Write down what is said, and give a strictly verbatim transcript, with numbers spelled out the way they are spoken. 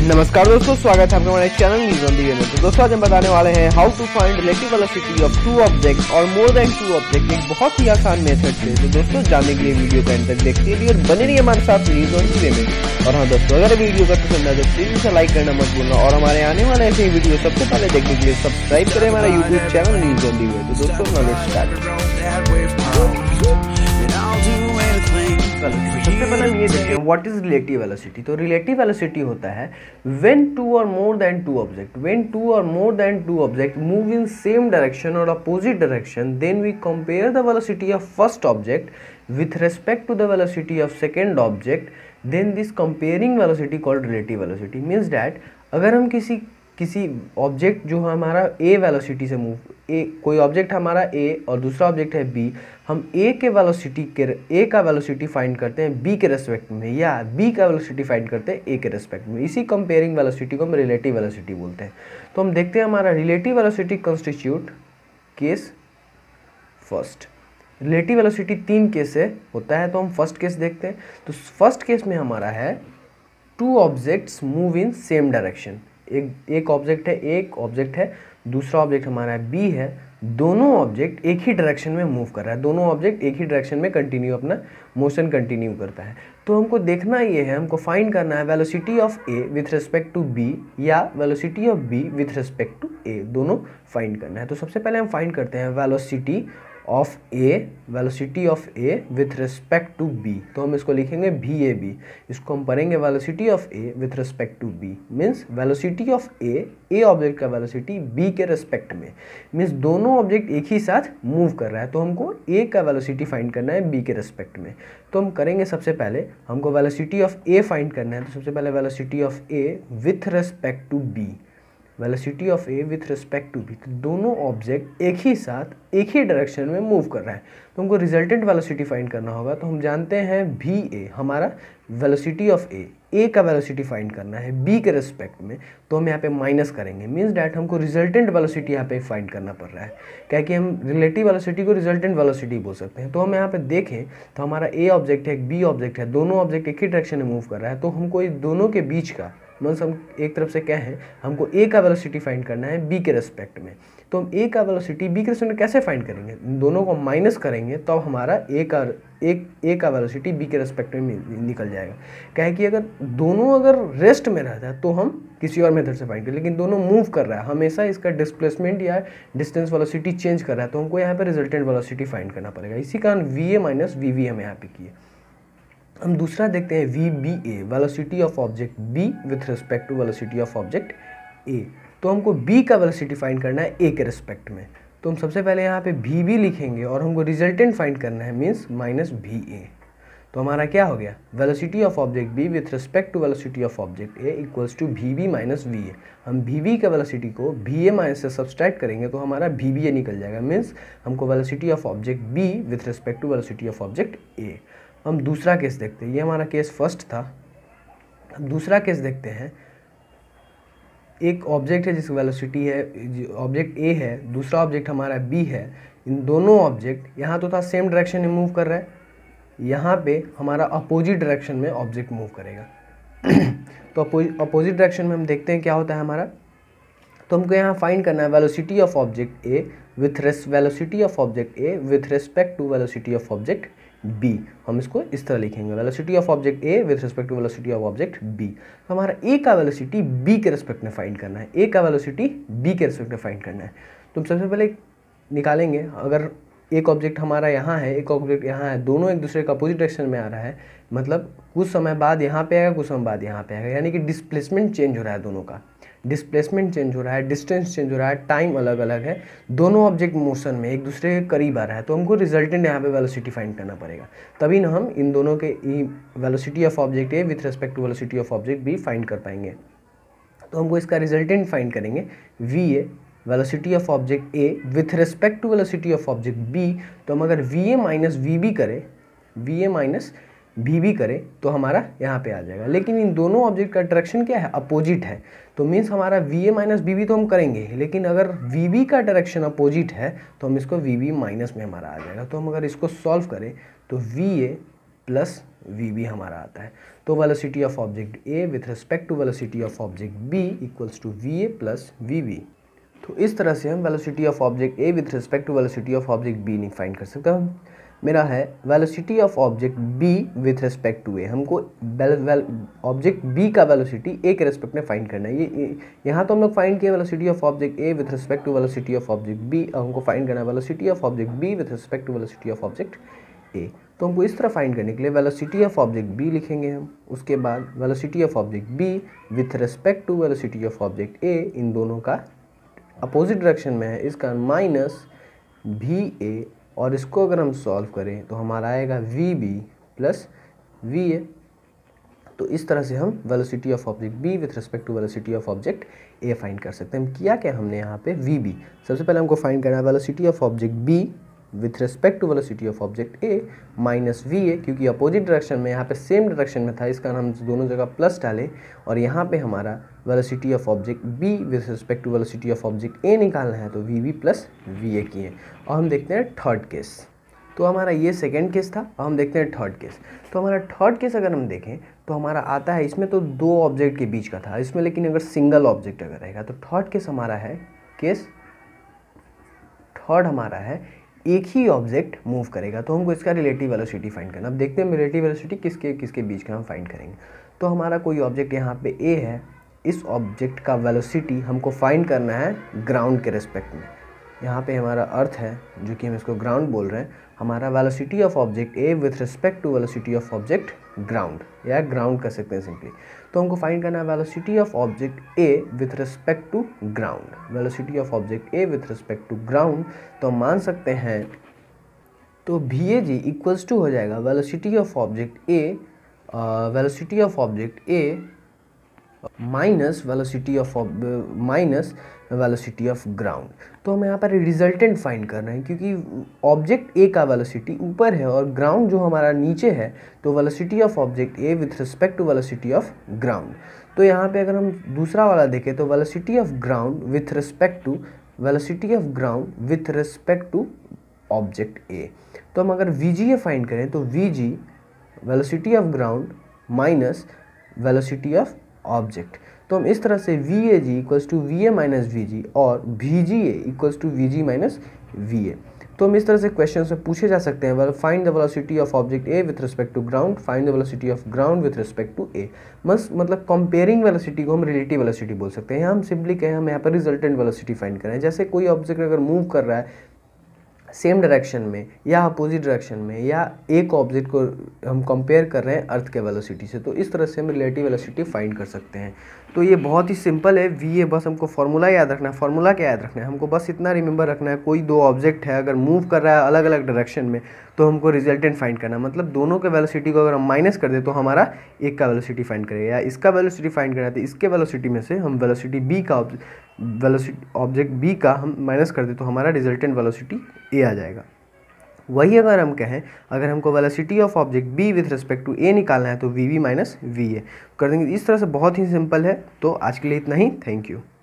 नमस्कार दोस्तों, स्वागत है आपका हमारे channel News on the Way में। तो दोस्तों आज हम बताने वाले हैं how to find relative velocity of two object और मोर देन टू ऑब्जेक्ट, एक बहुत ही आसान मेथड से। तो दोस्तों जानने के लिए वीडियो को एंड तक देखते रहिए और बने रहिए हमारे साथ न्यूज़ ऑन दी वे में। और हाँ दोस्तों, अगर वीडियो का पसंद आए तो प्लीज इसे लाइक करना मत भूलना और हमारे आने वाले ऐसे ही वीडियो सबसे पहले देखने के लिए सब्सक्राइब करें हमारा YouTube channel News on the Way. तो दोस्तों लेट्स स्टार्ट। सबसे पहले हम ये देखते हैं व्हाट इज रिलेटिव वेलोसिटी। तो रिलेटिव वेलोसिटी होता है व्हेन टू और more than two object when two और more than two object move in same direction और opposite direction, then we compare the velocity of first object with respect to the velocity of second object, then this comparing velocity called relative velocity. Means that अगर हम किसी किसी object जो हमारा ए velocity से move ए कोई object हमारा ए और दूसरा ऑब्जेक्ट है बी, हम ए के वेलोसिटी के ए का वेलोसिटी फाइंड करते हैं बी के रेस्पेक्ट में, या बी का वेलोसिटी फाइंड करते हैं ए के रेस्पेक्ट में। इसी कंपेयरिंग वेलोसिटी को हम रिलेटिव वेलोसिटी बोलते हैं। तो हम देखते हैं हमारा relative velocity constitute case first. Relative velocity तीन केस से होता है, तो हम फर्स्ट केस देखते हैं। तो फर्स्ट केस में हमारा है two objects move in same direction. एक एक ऑब्जेक्ट है एक ऑब्जेक्ट है दूसरा ऑब्जेक्ट हमारा बी है, दोनों ऑब्जेक्ट एक ही डायरेक्शन में मूव कर रहा है, दोनों ऑब्जेक्ट एक ही डायरेक्शन में कंटिन्यू अपना मोशन कंटिन्यू करता है। तो हमको देखना ये है, हमको फाइंड करना है velocity of A with respect to B या velocity of B with respect to A, दोनों फाइंड करना है। तो सबसे पहले हम फाइंड करते हैं velocity of A velocity of A with respect to B. तो हम इसको लिखेंगे वी ए बी, इसको हम पढ़ेंगे velocity of A with respect to B. Means velocity of A A object का वेलोसिटी बी के रिस्पेक्ट में, मीन्स दोनों ऑब्जेक्ट एक ही साथ मूव कर रहा है, तो हमको ए का वेलोसिटी फाइंड करना है बी के रिस्पेक्ट में। तो हम करेंगे सबसे पहले हमको वेलोसिटी ऑफ ए फाइंड करना है। तो सबसे पहले velocity of A with respect to B, velocity of A with respect to B. तो दोनों ऑब्जेक्ट एक ही साथ एक ही डायरेक्शन में मूव कर रहा है, तो हमको रिजल्टेंट वेलोसिटी फाइंड करना होगा। तो हम जानते हैं वी ए हमारा वेलोसिटी ऑफ ए ए का वेलोसिटी फाइंड करना है बी के रिस्पेक्ट में, तो हम यहाँ पे माइनस करेंगे। मीन्स डैट हमको रिजल्टेंट वेलोसिटी यहाँ पे फाइंड करना पड़ रहा है, क्या कि हम रिलेटिव वेलोसिटी को रिजल्टेंट वेलोसिटी बोल सकते हैं। तो हम यहाँ पे देखें तो हमारा ए ऑब्जेक्ट है एक बी ऑब्जेक्ट है, दोनों ऑब्जेक्ट एक ही डायरेक्शन में मूव कर रहा है, तो हमको इस दोनों के बीच का मीन्स हम एक तरफ से क्या है, हमको ए का वेलोसिटी फाइंड करना है बी के रेस्पेक्ट में। तो हम ए का वेलोसिटी बी के रेस्पेक्ट में कैसे फाइंड करेंगे, दोनों को माइनस करेंगे तो हमारा ए का एक ए का वेलोसिटी बी के रेस्पेक्ट में निकल जाएगा। क्या है कि अगर दोनों अगर रेस्ट में रहता है तो हम किसी और मेथड से फाइंड करें, लेकिन दोनों मूव कर रहा है, हमेशा इसका डिस्प्लेसमेंट या डिस्टेंस वेलोसिटी चेंज कर रहा है, तो हमको यहाँ पे रिजल्टेंट वेलोसिटी फाइंड करना पड़ेगा। इसी कारण V A minus V V हम यहाँ पे किए। हम दूसरा देखते हैं V B A, velocity of object B with respect to velocity of object A. तो हमको बी का वेलोसिटी फाइंड करना है ए के रिस्पेक्ट में, तो हम सबसे पहले यहाँ पे वी बी लिखेंगे और हमको रिजल्टेंट फाइंड करना है मीन्स माइनस वी ए। तो हमारा क्या हो गया, velocity of object B with respect to velocity of object A equals to V B minus V A. हम वी बी का वेलोसिटी को वी ए माइनस से सब्सट्रैक्ट करेंगे तो हमारा वी बी ए निकल जाएगा। मीन्स हमको velocity of object B with respect to velocity of object A. हम दूसरा केस देखते हैं, ये हमारा केस फर्स्ट था। हम दूसरा केस देखते हैं, एक ऑब्जेक्ट है जिसकी वेलोसिटी है ऑब्जेक्ट ए है, दूसरा ऑब्जेक्ट हमारा बी है। इन दोनों ऑब्जेक्ट यहाँ तो था सेम डायरेक्शन में मूव कर रहा है, यहाँ पे हमारा अपोजिट डायरेक्शन में ऑब्जेक्ट मूव करेगा। तो अपोजिट डायरेक्शन में हम देखते हैं क्या होता है हमारा। तो हमको यहाँ फाइंड करना है velocity of object A with velocity of object A with respect to velocity of object B. हम इसको इस तरह लिखेंगे, velocity of object A with respect to velocity of object B. तो हमारा ए का वेलोसिटी बी के रिस्पेक्ट में फाइंड करना है, ए का वेलोसिटी बी के रिस्पेक्ट में फाइंड करना है। तो हम सबसे पहले निकालेंगे, अगर एक ऑब्जेक्ट हमारा यहाँ है एक ऑब्जेक्ट यहाँ है, दोनों एक दूसरे का अपोजिट डायरेक्शन में आ रहा है, मतलब कुछ समय बाद यहाँ पे आएगा कुछ समय बाद यहाँ पे आएगा, यानी कि डिस्प्लेसमेंट चेंज हो रहा है, दोनों का डिस्प्लेसमेंट चेंज हो रहा है, डिस्टेंस चेंज हो रहा है, टाइम अलग अलग है, दोनों ऑब्जेक्ट मोशन में एक दूसरे के करीब आ रहा है, तो हमको रिजल्टेंट यहाँ पे वेलोसिटी फाइंड करना पड़ेगा, तभी ना हम इन दोनों के velocity of object A with respect to velocity of object B find कर पाएंगे। तो हमको इसका रिजल्टेंट फाइंड करेंगे V A velocity of object A with respect to velocity of object B. तो हम अगर V A minus V B करें V A minus V B करें तो हमारा यहाँ पे आ जाएगा, लेकिन इन दोनों ऑब्जेक्ट का डायरेक्शन क्या है, अपोजिट है। तो मीन्स हमारा V A minus V B तो हम करेंगे, लेकिन अगर वी बी का डायरेक्शन अपोजिट है तो हम इसको वी बी माइनस में हमारा आ जाएगा। तो हम अगर इसको सॉल्व करें तो V A plus V B हमारा आता है। तो velocity of object A with respect to velocity of object B equals to V A plus V B. तो इस तरह से हम velocity of object A with respect to velocity of object B नहीं फाइंड कर सकते। हम मेरा है velocity of object B with respect to A, हमको ऑब्जेक्ट बी का वेलोसिटी ए के रिस्पेक्ट में फाइंड करना है। ये यहाँ तो हम लोग फाइंड किया velocity of object A with respect to velocity of object B, अब हमको फाइंड करना है velocity of object B with respect to velocity of object A. तो हमको इस तरह फाइंड करने के लिए वेलोसिटी ऑफ ऑब्जेक्ट बी लिखेंगे हम, उसके बाद velocity of object B with respect to velocity of object A, इन दोनों का अपोजिट डायरेक्शन में है, इसका माइनस भी ए, और इसको अगर हम सॉल्व करें तो हमारा आएगा V B plus V A. तो इस तरह से हम velocity of object B with respect to velocity of object A find कर सकते हैं। हम किया क्या हमने यहाँ पे वी बी, सबसे पहले हमको फाइंड करना है velocity of object B with respect to velocity of object A minus V A, क्योंकि अपोजिट डायरेक्शन में यहाँ पे सेम डायरेक्शन में था, इसका हम दोनों जगह प्लस डालें, और यहाँ पे हमारा velocity of object B with respect to velocity of object A निकालना है, तो V B plus V A किए। और हम देखते हैं थर्ड केस। तो हमारा ये सेकेंड केस था, और हम देखते हैं थर्ड केस। तो हमारा थर्ड केस अगर हम देखें तो हमारा आता है, इसमें तो दो ऑब्जेक्ट के बीच का था, इसमें लेकिन अगर सिंगल ऑब्जेक्ट अगर रहेगा तो थर्ड केस हमारा है केस थर्ड हमारा है एक ही ऑब्जेक्ट मूव करेगा, तो हमको इसका रिलेटिव वेलोसिटी फाइंड करना। अब देखते हैं रिलेटिव वेलोसिटी किसके किसके बीच का हम फाइंड करेंगे। तो हमारा कोई ऑब्जेक्ट यहाँ पे ए है, इस ऑब्जेक्ट का वेलोसिटी हमको फाइंड करना है ग्राउंड के रिस्पेक्ट में। यहाँ पे हमारा अर्थ है जो कि हम इसको ग्राउंड बोल रहे हैं, हमारा velocity of object A with respect to velocity of object ground, या ग्राउंड कर सकते हैं सिंपली। तो हमको फाइंड करना है velocity of object A with respect to ground, velocity of object A with respect to ground. तो हम मान सकते हैं तो V A G equals to हो जाएगा velocity of object A velocity of object A minus velocity of minus velocity of ground. तो हमें यहाँ पर रिजल्टेंट फाइंड करना है, क्योंकि ऑब्जेक्ट ए का वेलोसिटी ऊपर है और ग्राउंड जो हमारा नीचे है, तो velocity of object A with respect to velocity of ground. तो यहाँ पे अगर हम दूसरा वाला देखें तो velocity of ground with respect to velocity of ground with respect to object A. तो हम अगर वी जी ए फाइंड करें तो V G velocity of ground minus velocity of object. तो हम इस तरह से V A G equals to V A minus V जी और V G A equals to V G minus V A. तो हम इस तरह से क्वेश्चन से पूछे जा सकते हैं, find the velocity of object A with respect to ground, find the velocity of ground with respect to A. बस मतलब कंपेयरिंग वेलोसिटी को हम रिलेटिव वेलोसिटी बोल सकते हैं। यहाँ हम सिंपली कहें हम यहाँ पर रिजल्टेंट वेलोसिटी फाइंड करें। जैसे कोई ऑब्जेक्ट अगर मूव कर रहा है सेम डायरेक्शन में या अपोजिट डायरेक्शन में, या एक ऑब्जेक्ट को हम कंपेयर कर रहे हैं अर्थ के वेलोसिटी से, तो इस तरह से हम रिलेटिव वेलोसिटी फाइंड कर सकते हैं। तो ये बहुत ही सिंपल है वी ए, बस हमको फार्मूला याद रखना है। फार्मूला क्या याद रखना है, हमको बस इतना रिमेंबर रखना है, कोई दो ऑब्जेक्ट है अगर मूव कर रहा है अलग अलग डायरेक्शन में, तो हमको रिजल्टेंट फाइंड करना है। मतलब दोनों के वेलोसिटी को अगर हम माइनस कर दे तो हमारा एक का वेलोसिटी फाइंड करेगा, या इसका वेलोसिटी फाइंड करना है तो इसके वेलोसिटी में से हम वेलोसिटी बी का वेलोसिटी ऑब्जेक्ट बी का हम माइनस कर दे तो हमारा रिजल्टेंट वेलोसिटी ए आ जाएगा। वही अगर हम कहें अगर हमको velocity of object B with respect to A निकालना है तो V B minus V A कर देंगे। इस तरह से बहुत ही सिंपल है। तो आज के लिए इतना ही, थैंक यू।